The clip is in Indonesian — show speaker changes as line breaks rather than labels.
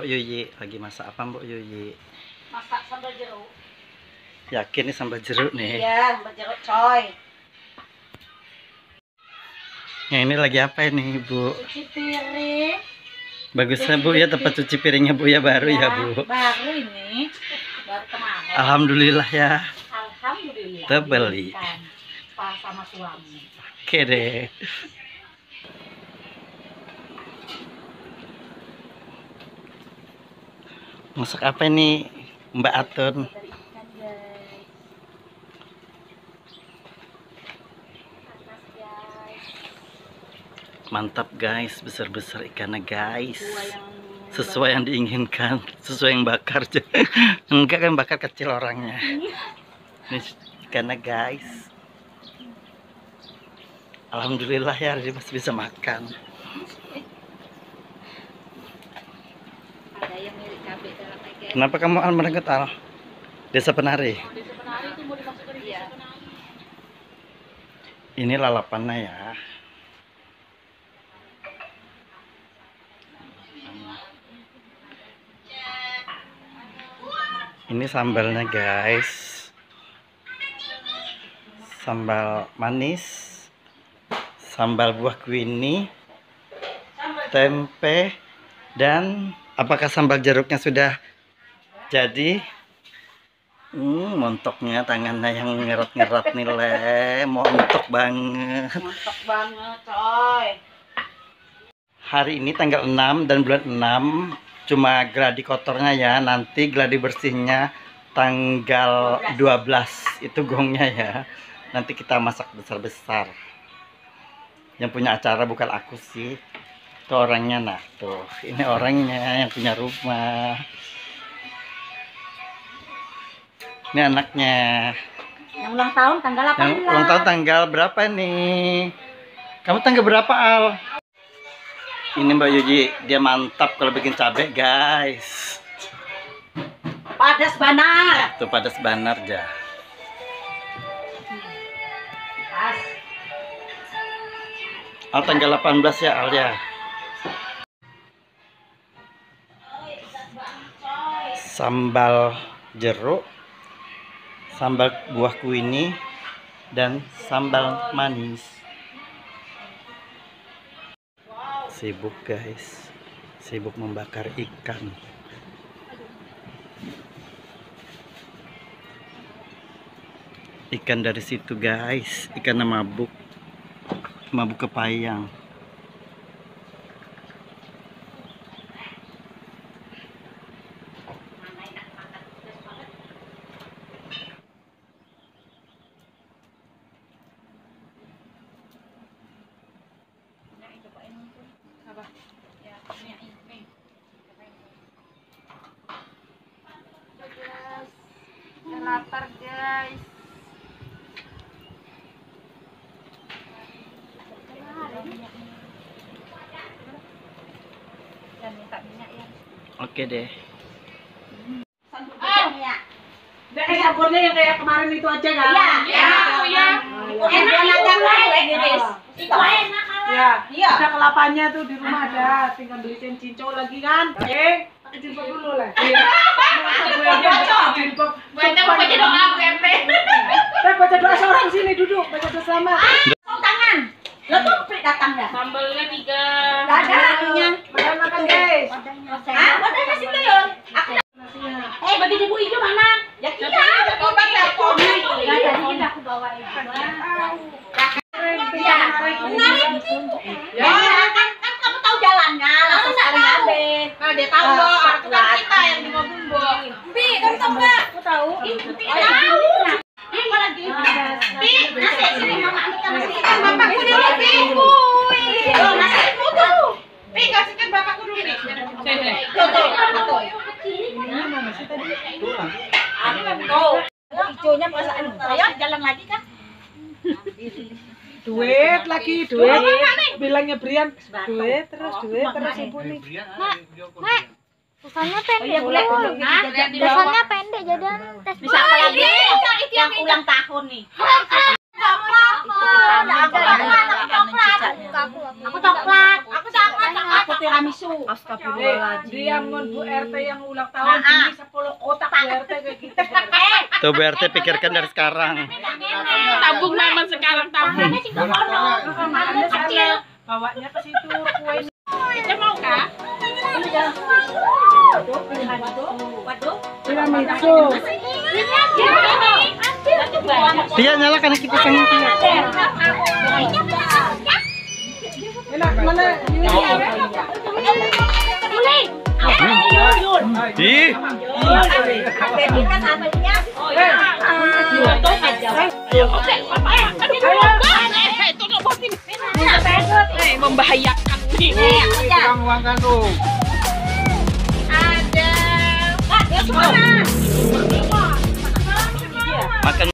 Yuyi? Lagi masak apa Mbok Yuyi?
Masak sambal jeruk.
Yakin nih sambal jeruk nih?
Iya, sambal jeruk coy.
Yang ini lagi apa ini Bu?
Cuci piring.
Bagusnya Bu ya, tempat cuci piringnya Bu ya, baru ya Bu.
Baru ini. Baru kemarin.
Alhamdulillah ya.
Alhamdulillah.
Terbeli.
Pas sama suami.
Oke deh. Masak apa ini Mbak Atun?
Dari ikan guys. Panas guys.
Mantap guys, besar-besar ikannya guys.
Sesuai
Sesuai yang diinginkan, sesuai yang bakar. Enggak kan bakar kecil orangnya. Ini ikannya guys. Alhamdulillah ya, hari ini masih bisa makan.
Ada yang mirip cabai dalam guys.
Kenapa kamu merenggut Al? Desa Penari.
Desa Penari itu mau dimasukkan di Desa Penari.
Ini lalapannya ya. Ini sambalnya guys. Sambal manis, sambal buah kuini, tempe, dan apakah sambal jeruknya sudah jadi? Montoknya tangannya yang ngerot-ngerot nih le, montok banget.
Mantap banget coy.
Hari ini tanggal 6 dan bulan 6 cuma gladi kotornya ya, nanti gladi bersihnya tanggal 12 itu gongnya ya. Nanti kita masak besar-besar. Yang punya acara bukan aku sih, itu orangnya. Nah tuh, ini orangnya yang punya rumah. Ini anaknya.
Yang ulang tahun tanggal 18.
Yang ulang tahun tanggal berapa nih? Kamu tanggal berapa Al? Ini Mbak Yuji, dia mantap kalau bikin cabai guys.
Padas banar.
Tuh padas banar ya.
Pas.
Al tanggal 18 ya Al ya. Sambal jeruk, sambal buah kuini, dan sambal manis. Sibuk guys, sibuk membakar ikan. Ikan dari situ guys, ikan mabuk, mabuk kepayang.
Lapar guys. Dan minta minyak ya.
Oke deh.
Sabunnya yang kayak kemarin itu aja kan? Iya. Enak aja guys. Itu enak kan? Iya. Ada kelapanya tuh di rumah ada. Tinggal beli cincau lagi kan? Pakai jilbab dulu lah. Iya. Baca doa BMP. Baca doa seorang sini duduk, baca doa sama. Tangan. Lo tuh datang dah. Sambalnya 3. Dadanya. Makan guys. Wadahnya situ ya. Bagi ibu hijau mana? Ya kita. Coba telepon. Ya jadi aku bawa ibu. Iya. Menarik. Ya kan kamu tahu jalannya, langsung sekali ngambil. Nah, dia tahu dong, itu kan kita yang di mobil, Bo. Bi, kamu tahu enggak? Aku tahu. Bi, tahu. Bi, apa lagi? Bi, nasi sini mama ambilkan nasi. Bapakku dulu, Bi. Oh, nasi itu tuh. Bi, kasihkan bapakku dulu, Bi. Tuh. Mana nasi tadi? Tuh. Hijaunya perasaan saya jalan lagi kan? Duit lagi, duit. Bilangnya Brian, duit terus ibu nih.
Mak, pesannya pendek.
Pesannya
pendek jadi tes.
Bisa apa lagi? Yang ulang tahun nih. Aku coklat. tiramisu.
Astagfirullahaladzim. Dia Bu RT yang ulang tahun ini 10 kotak Bu RT kayak gitu.
Tuh Bu RT pikirkan dari sekarang.
Tabung memang sekarang tabung.
Makanya kecil.
Bawanya ke situ kue. Kita mau kah?
Waduh.
Tiramisu.
Tia nyala karena kita sangat Tia.
Enak mana?
Ih.
Membahayakan nih.
Uang kan tuh.